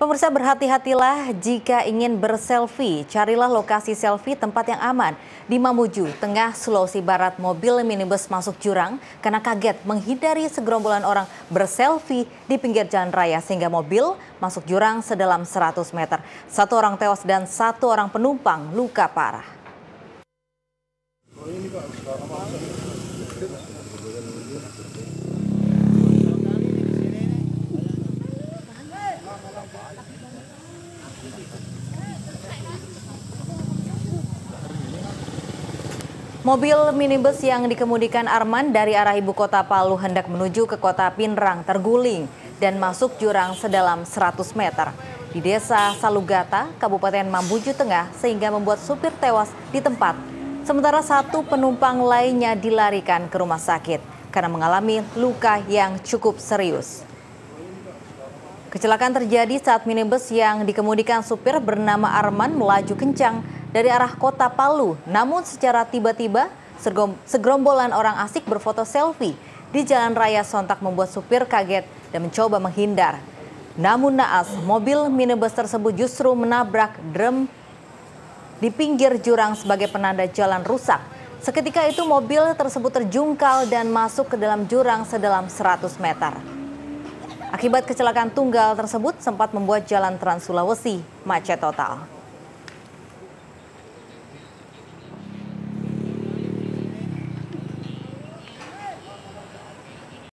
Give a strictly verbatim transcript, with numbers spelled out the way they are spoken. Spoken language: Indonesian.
Pemirsa, berhati-hatilah jika ingin berselfie. Carilah lokasi selfie tempat yang aman. Di Mamuju, Tengah Sulawesi Barat, mobil minibus masuk jurang karena kaget menghindari segerombolan orang berselfie di pinggir jalan raya sehingga mobil masuk jurang sedalam seratus meter. Satu orang tewas dan satu orang penumpang luka parah. Mobil minibus yang dikemudikan Arman dari arah ibu kota Palu hendak menuju ke kota Pinrang terguling dan masuk jurang sedalam seratus meter di desa Salugata, Kabupaten Mamuju Tengah sehingga membuat supir tewas di tempat. Sementara satu penumpang lainnya dilarikan ke rumah sakit karena mengalami luka yang cukup serius. Kecelakaan terjadi saat minibus yang dikemudikan supir bernama Arman melaju kencang dari arah kota Palu. Namun secara tiba-tiba segerombolan orang asik berfoto selfie di jalan raya sontak membuat supir kaget dan mencoba menghindar. Namun naas, mobil minibus tersebut justru menabrak drum di pinggir jurang sebagai penanda jalan rusak. Seketika itu mobil tersebut terjungkal dan masuk ke dalam jurang sedalam seratus meter. Akibat kecelakaan tunggal tersebut sempat membuat jalan Trans Sulawesi macet total.